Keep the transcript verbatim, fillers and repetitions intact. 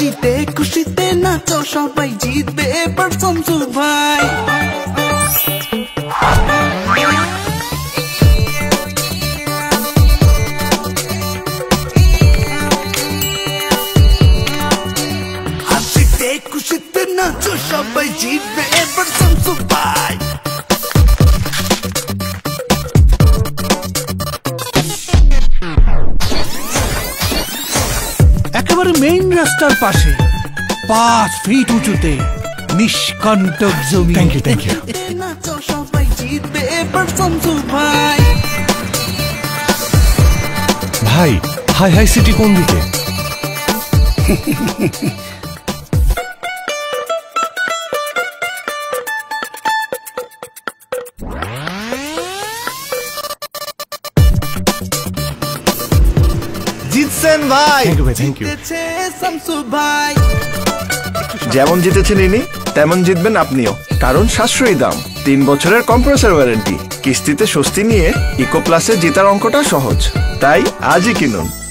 হাসিতে খুশিতে নাচো সবাই, জিতবে এবার শামসু ভাই। হাসিতে খুশিতে নাচো সবাই, জিতবে এবার শামসু ভাই। একেবারে মেইন রাস্তার পাশে পাঁচ ফিট উঁচুতে নিষ্কণ্টক জমি। Thank you thank you. নাচো সবাই, জিতবে এবার শামসু ভাই। ভাই হাই হাই সিটি কোন দিকে? জিতছেন ভাই। থ্যাংক ইউ ভাই থ্যাংক ইউ। জিতেছে শামসু ভাই। যেমন জিতেছেন ইনি তেমন জিতবেন আপনিও, কারণ সাশ্রয়ী দাম, তিন বছরের কম্প্রেসর ওয়ারেন্টি, কিস্তিতে স্বস্তি নিয়ে ইকো প্লাসে জেতার অঙ্কটা সহজ। তাই আজই কিনুন।